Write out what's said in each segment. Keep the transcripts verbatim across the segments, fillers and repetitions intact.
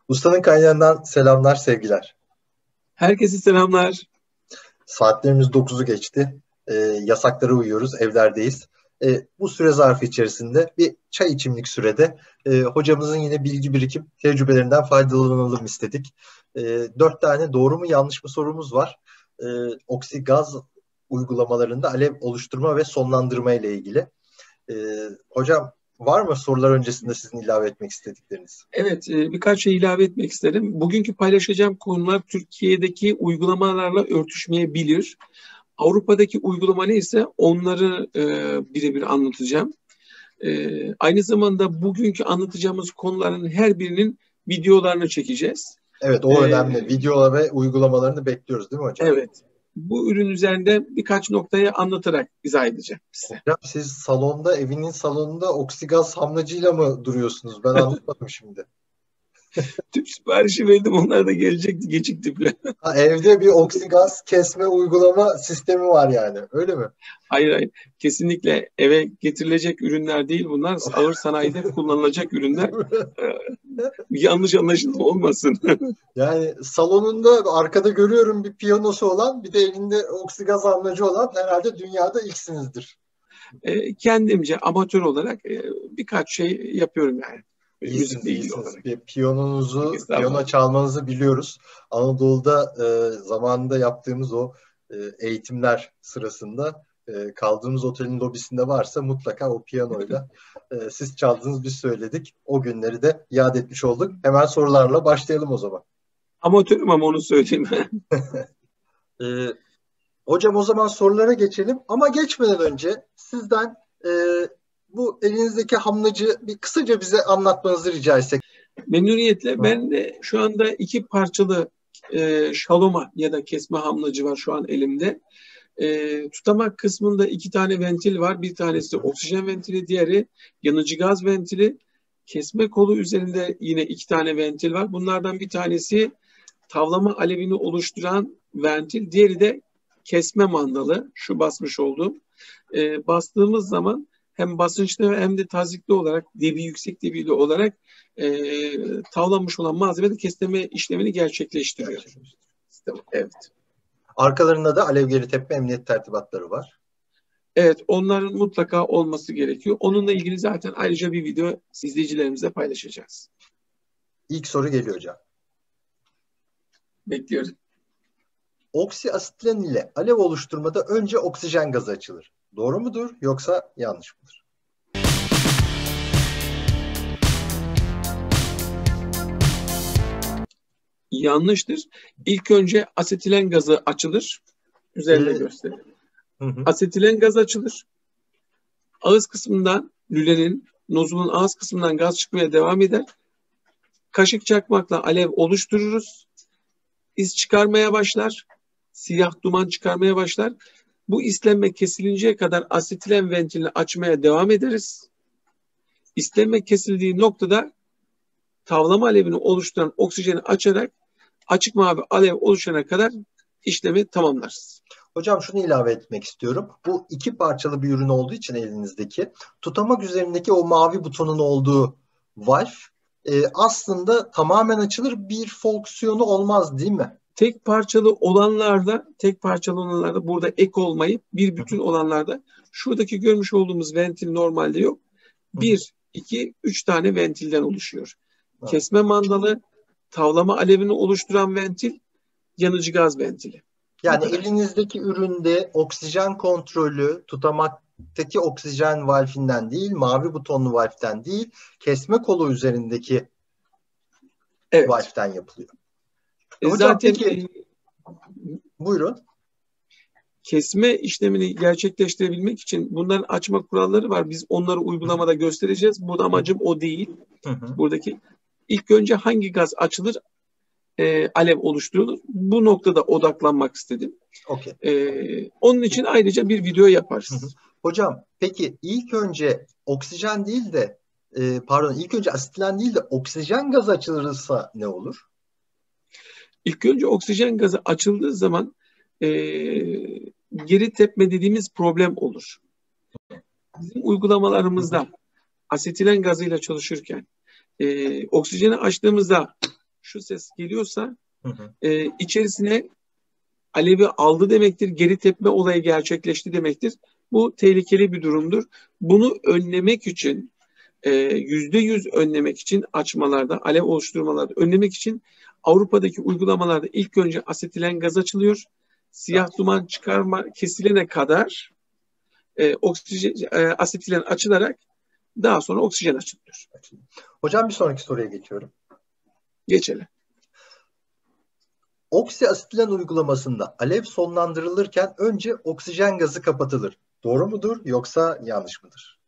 Ustanın kaynağından selamlar, sevgiler. Herkese selamlar. Saatlerimiz dokuzu geçti. Ee, yasaklara uyuyoruz, evlerdeyiz. Ee, bu süre zarfı içerisinde bir çay içimlik sürede e, hocamızın yine bilgi birikim tecrübelerinden faydalanalım istedik. Ee, dört tane doğru mu yanlış mı sorumuz var. Ee, Oksigaz uygulamalarında alev oluşturma ve sonlandırma ile ilgili. Ee, hocam var mı sorular öncesinde sizin ilave etmek istedikleriniz? Evet, e, birkaç şey ilave etmek isterim. Bugünkü paylaşacağım konular Türkiye'deki uygulamalarla örtüşmeyebilir. Avrupa'daki uygulama neyse onları e, birebir anlatacağım. E, aynı zamanda bugünkü anlatacağımız konuların her birinin videolarını çekeceğiz. Evet, E, o önemli. Videolar ve uygulamalarını bekliyoruz değil mi hocam? evet, bu ürün üzerinde birkaç noktayı anlatarak izah edeceğim size. Hocam siz salonda, evinin salonunda oksigaz hamlacıyla mı duruyorsunuz? Ben anlamadım şimdi. Tüp siparişi verdim, onlar da gelecekti, gecikti falan. Ha, evde bir oksigaz kesme uygulama sistemi var yani. Öyle mi? Hayır hayır. Kesinlikle eve getirilecek ürünler değil bunlar. Ağır sanayide kullanılacak ürünler. Ee, yanlış anlaşılma olmasın. Yani salonunda arkada görüyorum bir piyanosu olan, bir de elinde oksigaz hamlacı olan, herhalde dünyada ilksinizdir. Ee, kendimce amatör olarak e, birkaç şey yapıyorum yani. E, İyisiniz, müzikle ilgili iyisiniz. olarak. Bir piyononuzu, piyano Estağfurullah. çalmanızı biliyoruz. Anadolu'da e, zamanında yaptığımız o e, eğitimler sırasında e, kaldığımız otelin lobisinde varsa mutlaka o piyanoyla e, siz çaldınız, biz söyledik. O günleri de yad etmiş olduk. Hemen sorularla başlayalım o zaman. Amatörüm ama onu söyleyeyim. E, hocam o zaman sorulara geçelim. Ama geçmeden önce sizden e, bu elinizdeki hamlacı bir kısaca bize anlatmanızı rica etsek. Memnuniyetle. Ben de şu anda iki parçalı e, şaloma ya da kesme hamlacı var şu an elimde. E, tutamak kısmında iki tane ventil var. Bir tanesi oksijen ventili, diğeri yanıcı gaz ventili. Kesme kolu üzerinde yine iki tane ventil var. Bunlardan bir tanesi tavlama alevini oluşturan ventil, diğeri de kesme mandalı. Şu basmış olduğum. E, bastığımız zaman hem basınçlı hem de tazikli olarak, debi yüksek debili olarak e, tavlanmış olan malzeme kesme işlemini gerçekleştiriyor. Evet. Arkalarında da alev geri tepme emniyet tertibatları var. Evet, onların mutlaka olması gerekiyor. Onunla ilgili zaten ayrıca bir video izleyicilerimizle paylaşacağız. İlk soru geliyor hocam. Bekliyoruz. Oksiasitlen ile alev oluşturmada önce oksijen gazı açılır. Doğru mudur yoksa yanlış mıdır? Yanlıştır. İlk önce asetilen gazı açılır. Üzerinde Ee, gösterelim. Hı hı. Asetilen gaz açılır. Ağız kısmından, lülenin, nozulun ağız kısmından gaz çıkmaya devam eder. Kaşık çakmakla alev oluştururuz. İz çıkarmaya başlar. Siyah duman çıkarmaya başlar. Bu islenme kesilinceye kadar asetilen ventilini açmaya devam ederiz. İslenme kesildiği noktada tavlama alevini oluşturan oksijeni açarak açık mavi alev oluşana kadar işlemi tamamlarız. Hocam şunu ilave etmek istiyorum. Bu iki parçalı bir ürün olduğu için elinizdeki tutamak üzerindeki o mavi butonun olduğu valve e, aslında tamamen açılır, bir fonksiyonu olmaz değil mi? Tek parçalı olanlarda, tek parçalı olanlarda burada ek olmayıp bir bütün olanlarda şuradaki görmüş olduğumuz ventil normalde yok. Bir, iki, üç tane ventilden oluşuyor. Evet. Kesme mandalı, tavlama alevini oluşturan ventil, yanıcı gaz ventili. Yani elinizdeki üründe oksijen kontrolü tutamaktaki oksijen valfinden değil, mavi butonlu valften değil, kesme kolu üzerindeki evet. valften yapılıyor. E Hocam zaten peki, buyurun. Kesme işlemini gerçekleştirebilmek için bunların açma kuralları var. Biz onları uygulamada göstereceğiz. Burada amacım o değil. Hı hı. Buradaki ilk önce hangi gaz açılır, e, alev oluşturulur. Bu noktada odaklanmak istedim. Okay. E, onun için ayrıca bir video yaparız. Hı hı. Hocam peki ilk önce oksijen değil de e, pardon ilk önce asitilen değil de oksijen gazı açılırsa ne olur? İlk önce oksijen gazı açıldığı zaman e, geri tepme dediğimiz problem olur. Bizim uygulamalarımızda asetilen gazıyla çalışırken e, oksijeni açtığımızda şu ses geliyorsa Hı hı. e, içerisine alevi aldı demektir. Geri tepme olayı gerçekleşti demektir. Bu tehlikeli bir durumdur. Bunu önlemek için yüzde yüz önlemek için açmalarda, alev oluşturmalarda önlemek için Avrupa'daki uygulamalarda ilk önce asetilen gaz açılıyor. Siyah duman çıkarma kesilene kadar e, oksijen, e, asetilen açılarak daha sonra oksijen açılıyor. Hocam bir sonraki soruya geçiyorum. Geçelim. Oksiasetilen uygulamasında alev sonlandırılırken önce oksijen gazı kapatılır. Doğru mudur yoksa yanlış mıdır?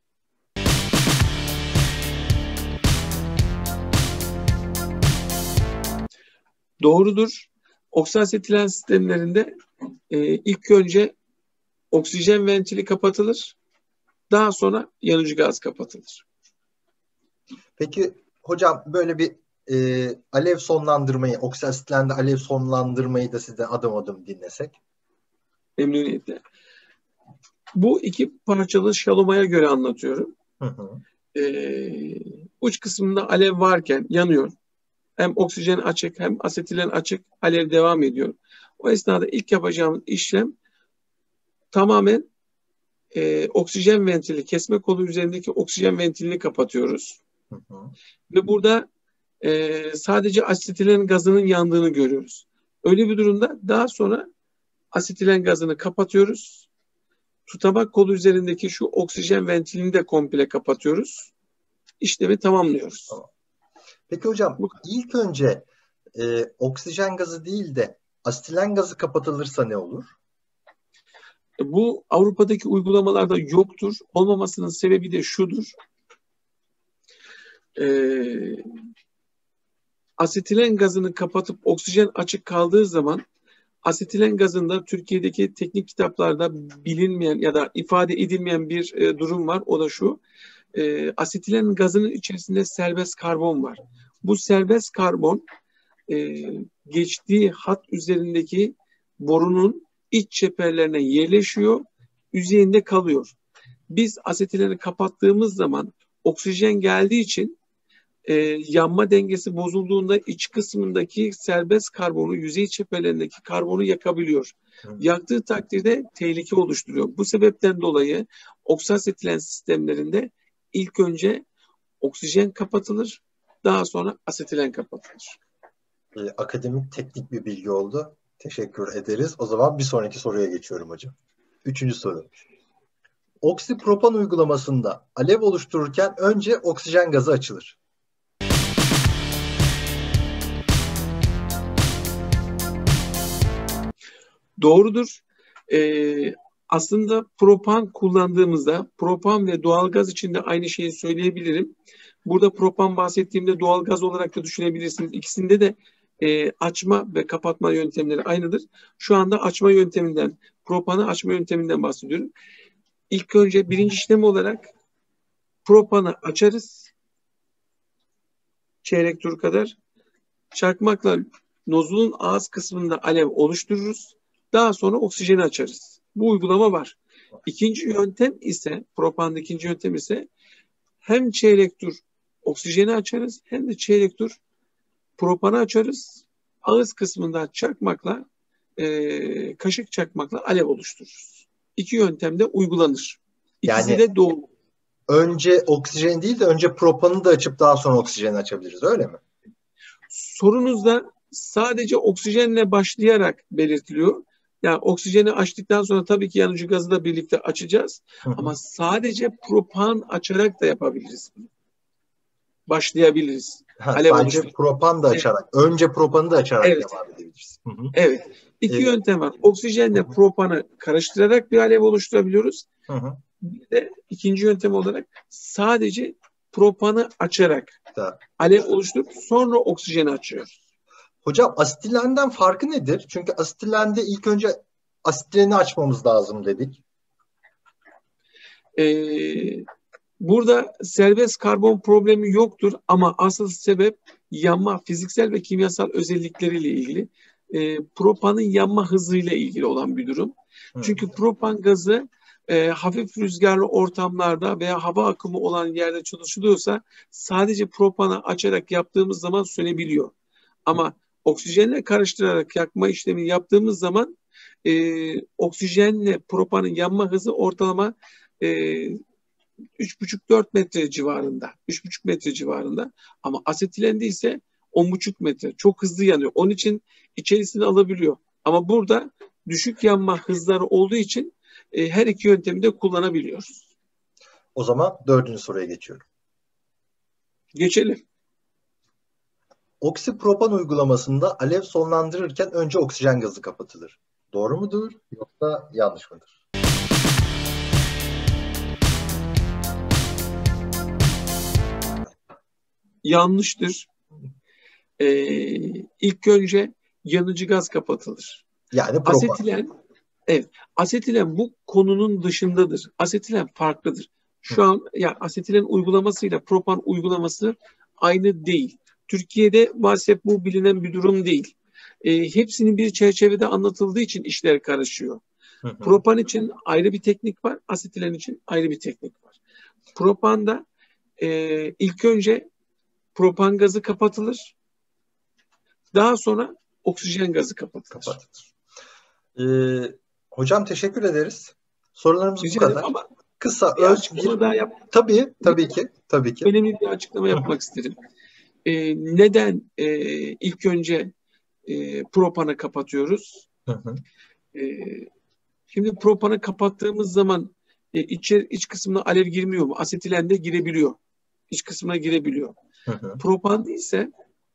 Doğrudur. Oksiasetilen sistemlerinde e, ilk önce oksijen ventili kapatılır. Daha sonra yanıcı gaz kapatılır. Peki hocam böyle bir e, alev sonlandırmayı, oksiasetitlende alev sonlandırmayı da sizden adım adım dinlesek. Memnuniyetle. Bu iki parçalı şalomaya göre anlatıyorum. Hı hı. Ee, uç kısmında alev varken yanıyor. Hem oksijen açık hem asetilen açık, alev devam ediyor. O esnada ilk yapacağımız işlem tamamen e, oksijen ventili, kesme kolu üzerindeki oksijen ventilini kapatıyoruz. Hı hı. Ve burada e, sadece asetilen gazının yandığını görüyoruz. Öyle bir durumda daha sonra asetilen gazını kapatıyoruz. Tutamak kolu üzerindeki şu oksijen ventilini de komple kapatıyoruz. İşlemi tamamlıyoruz. Tamam. Peki hocam Bu, ilk önce e, oksijen gazı değil de asetilen gazı kapatılırsa ne olur? bu Avrupa'daki uygulamalarda yoktur. Olmamasının sebebi de şudur. Ee, asetilen gazını kapatıp oksijen açık kaldığı zaman asetilen gazında Türkiye'deki teknik kitaplarda bilinmeyen ya da ifade edilmeyen bir e, durum var. O da şu. E, asetilen gazının içerisinde serbest karbon var. Bu serbest karbon e, geçtiği hat üzerindeki borunun iç çeperlerine yerleşiyor, yüzeyinde kalıyor. Biz asetileni kapattığımız zaman oksijen geldiği için e, yanma dengesi bozulduğunda iç kısmındaki serbest karbonu, yüzey çeperlerindeki karbonu yakabiliyor. Hı. Yaktığı takdirde tehlike oluşturuyor. Bu sebepten dolayı oksasetilen sistemlerinde ilk önce oksijen kapatılır, daha sonra asetilen kapatılır. E, akademik teknik bir bilgi oldu. Teşekkür ederiz. O zaman bir sonraki soruya geçiyorum hocam. Üçüncü soru. Oksipropan uygulamasında alev oluştururken önce oksijen gazı açılır. Doğrudur. Ee, aslında propan kullandığımızda propan ve doğalgaz için de aynı şeyi söyleyebilirim. Burada propan bahsettiğimde doğalgaz olarak da düşünebilirsiniz. İkisinde de e, açma ve kapatma yöntemleri aynıdır. Şu anda açma yönteminden, propanı açma yönteminden bahsediyorum. İlk önce birinci işlem olarak propanı açarız. Çeyrek tur kadar. Çakmakla nozulun ağız kısmında alev oluştururuz. Daha sonra oksijeni açarız. Bu uygulama var. İkinci yöntem ise, propanda ikinci yöntem ise hem çeyrek tur oksijeni açarız hem de çeyrek tur propanı açarız. Ağız kısmında çakmakla, e, kaşık çakmakla alev oluştururuz. İki yöntem de uygulanır. İkisi Yani de doğru. Önce oksijen değil de önce propanı da açıp daha sonra oksijeni açabiliriz, öyle mi? Sorunuzda sadece oksijenle başlayarak belirtiliyor. Yani oksijeni açtıktan sonra tabii ki yanıcı gazı da birlikte açacağız. Hı hı. Ama sadece propan açarak da yapabiliriz bunu. Başlayabiliriz. Ha, sadece propan da açarak. Evet. Önce propanı da açarak evet. devam edebiliriz. Hı hı. Evet. İki evet. yöntem var. Oksijenle hı hı. propanı karıştırarak bir alev oluşturabiliyoruz. Hı hı. Bir de ikinci yöntem olarak sadece propanı açarak da. alev oluşturup sonra oksijeni açıyoruz. Hocam asetilenden farkı nedir? Çünkü asetilende ilk önce asetileni açmamız lazım dedik. Ee, burada serbest karbon problemi yoktur ama asıl sebep yanma, fiziksel ve kimyasal özellikleriyle ilgili. Ee, propanın yanma hızıyla ilgili olan bir durum. Hı. Çünkü propan gazı e, hafif rüzgarlı ortamlarda veya hava akımı olan yerde çalışılıyorsa sadece propanı açarak yaptığımız zaman sönebiliyor. Ama oksijenle karıştırarak yakma işlemini yaptığımız zaman e, oksijenle propanın yanma hızı ortalama e, üç buçuk dört metre civarında. üç buçuk metre civarında. Ama asetilende ise on buçuk metre. Çok hızlı yanıyor. Onun için içerisine alabiliyor. Ama burada düşük yanma hızları olduğu için e, her iki yöntemi de kullanabiliyoruz. O zaman dördüncü soruya geçiyorum. Geçelim. Oksipropan uygulamasında alev sonlandırırken önce oksijen gazı kapatılır. Doğru mudur yoksa yanlış mıdır? Yanlıştır. Ee, ilk önce yanıcı gaz kapatılır. Yani propan. Asetilen, evet, asetilen bu konunun dışındadır. Asetilen farklıdır. Şu an ya asetilen uygulamasıyla propan uygulaması aynı değil. Türkiye'de maalesef bu bilinen bir durum değil. E, hepsinin bir çerçevede anlatıldığı için işler karışıyor. Hı hı. Propan için ayrı bir teknik var, asetilen için ayrı bir teknik var. Propanda e, ilk önce propan gazı kapatılır. Daha sonra oksijen gazı kapatılır. kapatılır. Ee, hocam teşekkür ederiz. Sorularımız Rica bu kadar. Ama kısa bir öz açıklama daha yap. Tabii, tabii ki, tabii ki. Önemli bir açıklama yapmak isterim. Ee, neden e, ilk önce e, propanı kapatıyoruz? Hı hı. E, şimdi propanı kapattığımız zaman e, içer, iç kısmına alev girmiyor mu? Asetilen de girebiliyor. İç kısmına girebiliyor. Hı hı. Propanda ise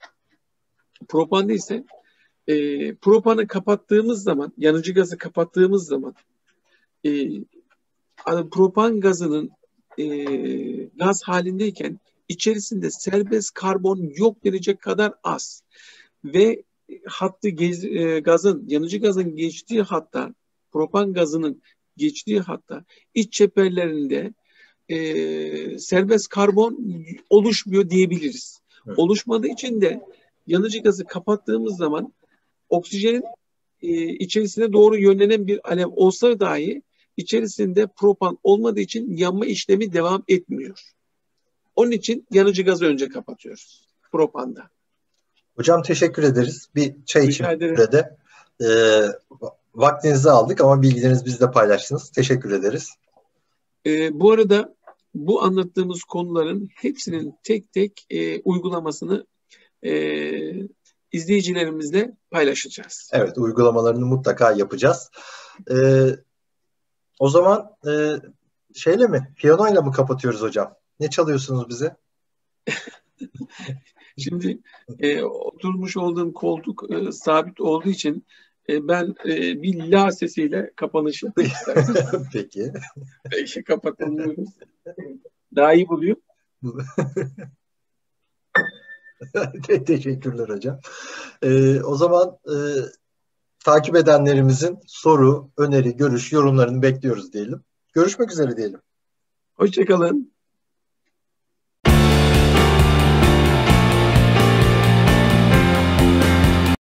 propanda ise e, propanı kapattığımız zaman, yanıcı gazı kapattığımız zaman e, propan gazının e, gaz halindeyken içerisinde serbest karbon yok denecek kadar az ve hattı gez, e, gazın, yanıcı gazın geçtiği hatta, propan gazının geçtiği hatta iç çeperlerinde e, serbest karbon oluşmuyor diyebiliriz. Evet. Oluşmadığı için de yanıcı gazı kapattığımız zaman oksijenin e, içerisine doğru yönlenen bir alev olsa dahi içerisinde propan olmadığı için yanma işlemi devam etmiyor. Onun için yanıcı gazı önce kapatıyoruz propanda. Hocam teşekkür ederiz. Bir çay için Rica ederim. sürede e, vaktinizi aldık ama bilgilerinizi bizle paylaştınız. Teşekkür ederiz. E, bu arada bu anlattığımız konuların hepsinin tek tek e, uygulamasını e, izleyicilerimizle paylaşacağız. Evet, uygulamalarını mutlaka yapacağız. E, o zaman e, şeyle mi, piyanoyla mı kapatıyoruz hocam? Ne çalıyorsunuz bize? Şimdi e, oturmuş olduğum koltuk e, sabit olduğu için e, ben e, bir la sesiyle kapanış yapmak isterim. Peki. Peki kapatalım. Daha iyi buluyor. Teşekkürler hocam. E, o zaman e, takip edenlerimizin soru, öneri, görüş, yorumlarını bekliyoruz diyelim. Görüşmek üzere diyelim. Hoşça kalın.